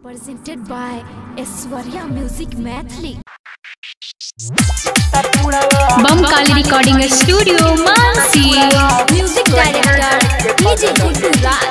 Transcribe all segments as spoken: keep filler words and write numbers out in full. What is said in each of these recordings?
Presented by Aishwarya Music Mathli. Bamkali recording studio Mansi. Music director DJ Guddu Raj.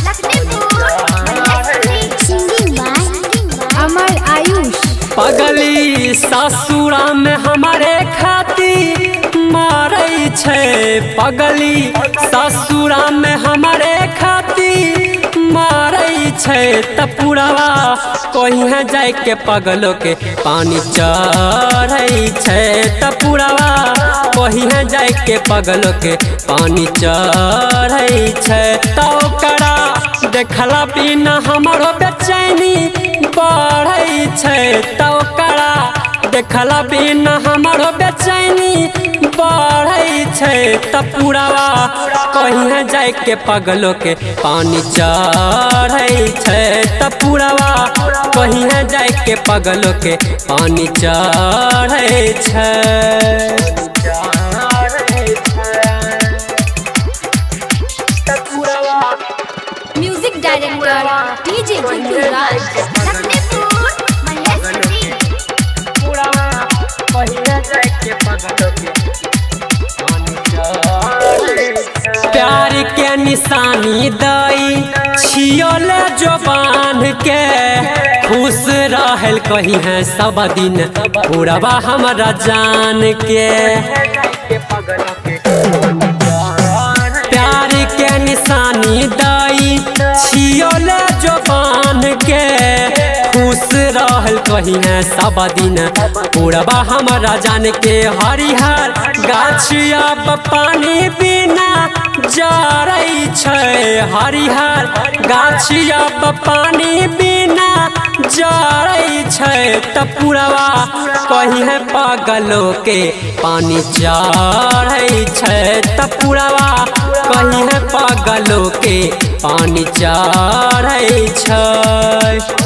Singing by Amar Ayush. पगली ससुरा में हमारे खातिर मारे छे, पगली ससुरा में हमारे खातिर मारे छे। तपुरवा कहीं जाए के पगलों के पानी चढ़े छे, तपुरवा कहीं जाए के पगलों के पानी चढ़े छे। तो करा देखला बिना हमारो बेचैनी बढ़े छे, तो करा देखला बिना हमारो बेचैनी बढ़े छे। तपुरवा कहीं जाए के पगलों के पानी चढ़े छे, तपुरवा कहीं जाए के पगलों के पानी चढ़े छे। Music director DJ Guddu Raj. प्यार के निशानी दई छियोल जो बांध के खुश रहल कहीं है सब दिन पूरबा हमारा जान के। प्यार के निशानी दई छियोल जो बांध के खुश रहल कहीं है सब दिन पूरबा हमारा जान के। हरिहर गाछिया पानी बिना जरई छे, हरिहर गाछिया पानी बिना जरई छे। तपुरवा कहीं है पगलों के पानी चढ़े छे, तपुरवा कहीं है पगलों के पानी चढ़े छे।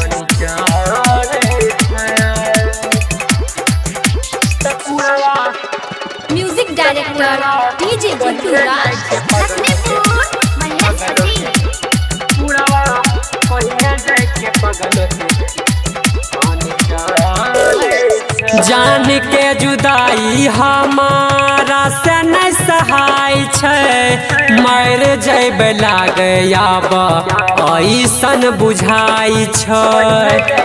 Music director DJ Guddu Raj. जान के जुदाई हमारा से नहीं सहाय छे, मर जैब लागे आब ऐसन बुझाई छे।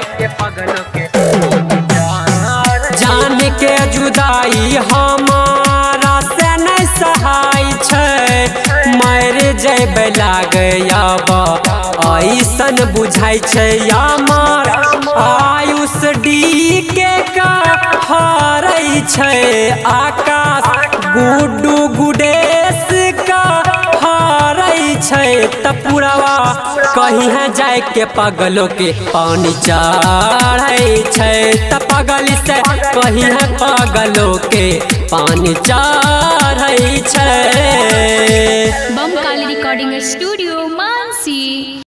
जान के जुदाई हमारा से नहीं सहाय छे, मर जैब लागे आब ऐसन बुझाई छे। यामर आयुष डी के का हारै छे, आकाश गुड्डू गुडेश का हारै छे। तपुरवा कहीं है जाए के पगलों के पानी चढ़े छे, तपगली से कहीं है पगलों के पानी चढ़े छे। Bamkali recording studio Mansi.